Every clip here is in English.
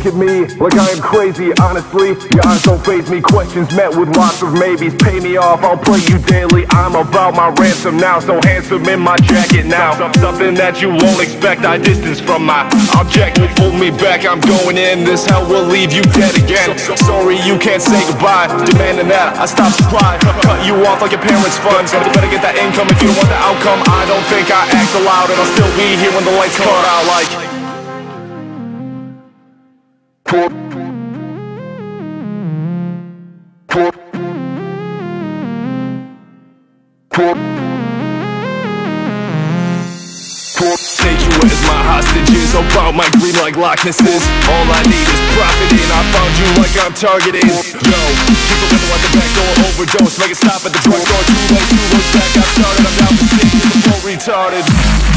look at me like I am crazy. Honestly, your eyes don't faze me. Questions met with lots of maybes. Pay me off, I'll play you daily. I'm about my ransom now, so handsome in my jacket now. Something that you won't expect, I distance from my object. Pull me back, I'm going in. This hell will leave you dead again. Sorry, you can't say goodbye. Demanding that I stop supply. Cut you off like your parents' funds. Better get that income if you don't want the outcome. I don't think I act aloud, and I'll still be here when the lights cut out like take you as my hostages, about my green like Loch Nesses. All I need is profiting, I found you like I'm targeting. Yo, keep the window at the back door, overdose, make it stop at the drugstore. Too late to look back, I started, I'm down to see the flow retarded.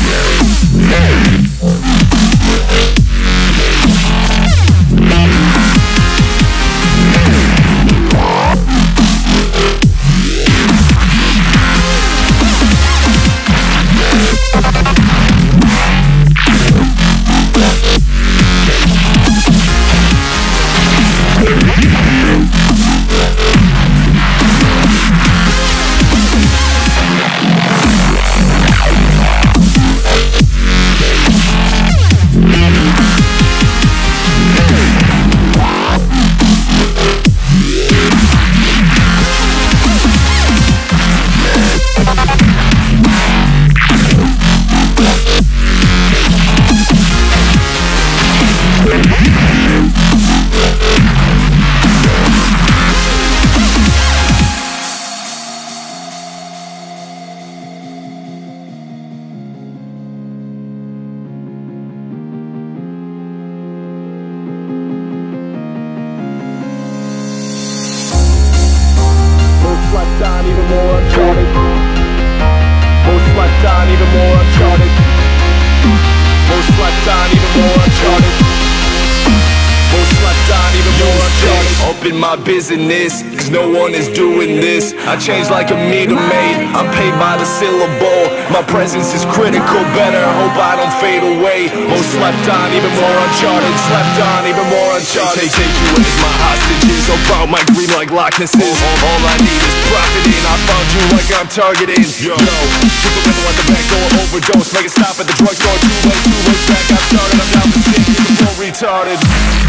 Even more uncharted. Most slept on, even more uncharted. Most slept on, even more uncharted. Most slept on, even more uncharted. Up in my business, cause no one is doing this. I change like a meter maid, I'm paid by the syllable. My presence is critical, better hope I don't fade away. Most slept on, even more uncharted. Slept on, even more uncharted. Take you as my hostages, about my green like Loch Nesses. All I need is profiting, I found you like I'm targeting. Yo, keep the window at the back door, overdose, make it stop at the drugstore. Too late back, I started, I'm down to see the flow retarded.